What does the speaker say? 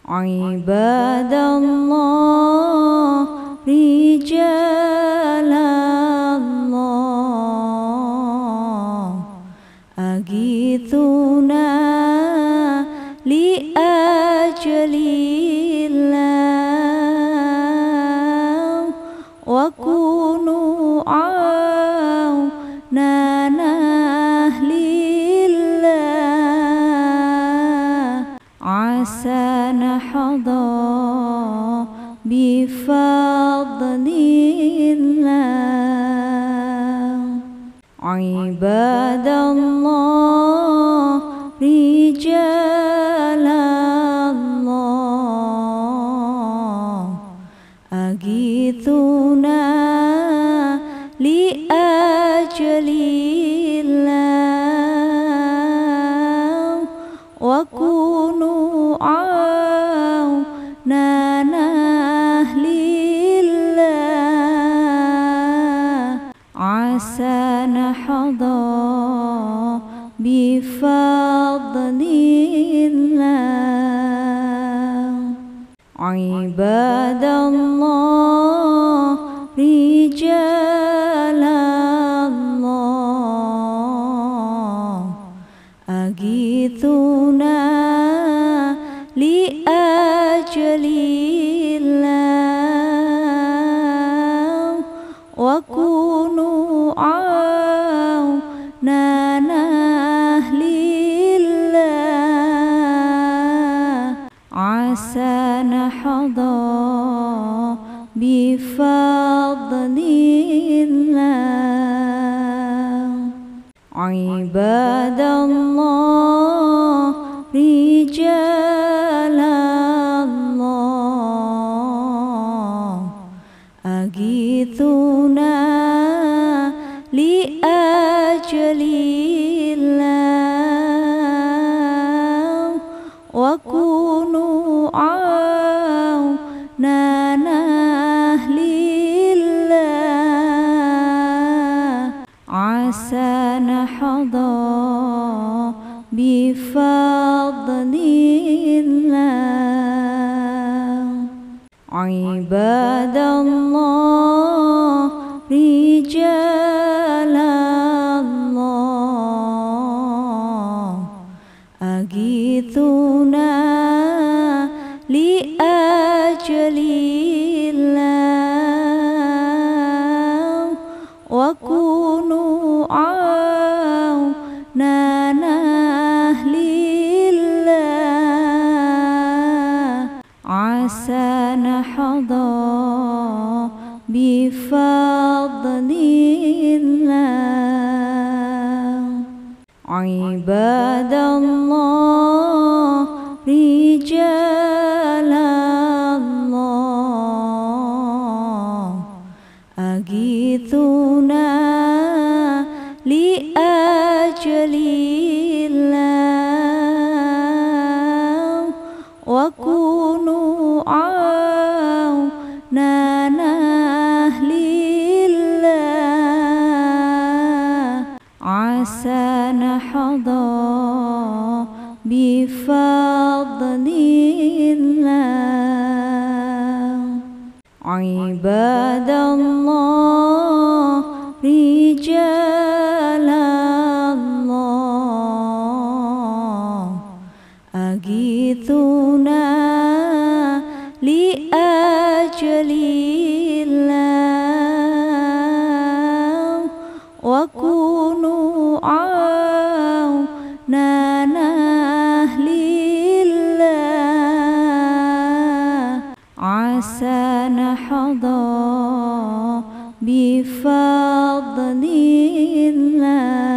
Ibadallah rijalallah agithuna li ajalillah wa kunu aunana lillah asa nahadha bifadlillah. Ibadallah rijalallah agithuna li ajalillah wa kunu aunana lillah asa nahadha bifadlillah. Ibadallah rijalallah agithuna li ajalillah wa kunu aunana lillah asa nahadha bifadlillah. Ibadallah rijalallah agithuna li ajalillah wa kunu aunana lillah asa nahadha bifadlillah. Ibadallah rijalallah agithuna li ajalillah wa kunu aunana lillah asa nahadha bifadlillah. Ibadallah rijalallah agithuna li ajalillah wa kunu aunana lillah asa nahadha bifadlillah. Ibadallah rijalallah agithuna li ajalillah wa kunu aunana lillah asa nahadha bifadlillah.